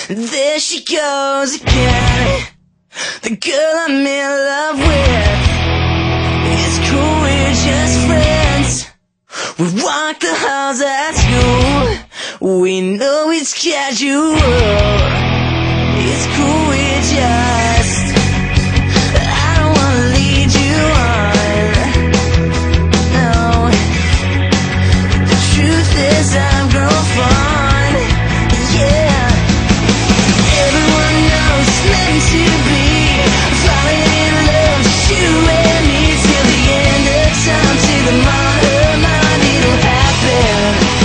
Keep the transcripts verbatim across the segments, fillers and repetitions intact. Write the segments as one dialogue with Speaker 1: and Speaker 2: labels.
Speaker 1: There she goes again, the girl I'm in love with. It's cool, we're just friends. We walk the halls at school. We know it's casual. It's cool, we're just, I don't wanna lead you on. No, the truth is I've grown fond. Yeah, everyone knows it's meant to be. Falling in love, just you and me till the end of time. Till the mind, her mind, it'll happen.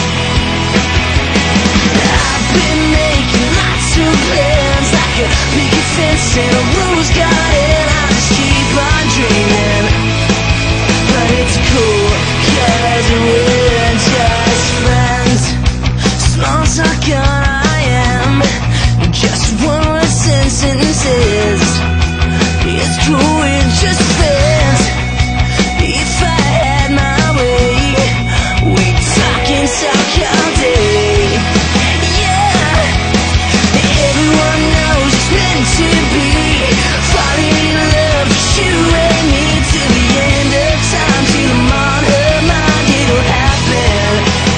Speaker 1: I've been making lots of plans, like a picket fence and a rose garden. I just keep on dreaming, but it's cool, cause we're just friends. Small talk on I am, just one word sentences. It's cool, we're just friends. If I had my way, we'd talk and talk all day. Yeah, everyone knows it's meant to be. Falling in love, just you and me till the end of time. Till I'm on her mind, it'll happen.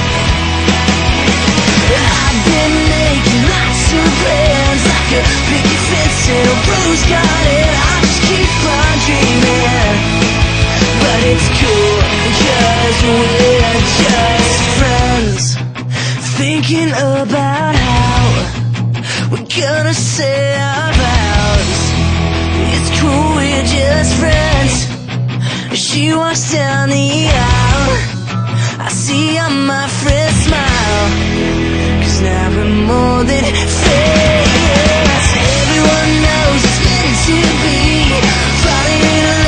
Speaker 1: I've been making lots of plans, like a picket fence and a rose garden. I just keep on dreaming, but it's cool, cause we're just friends. Thinking about how we're gonna say our vows. It's cool, we're just friends. She walks down the aisle, I see on my friend smile, cause now we're more than friends. Everyone knows it's meant to be. Falling in love,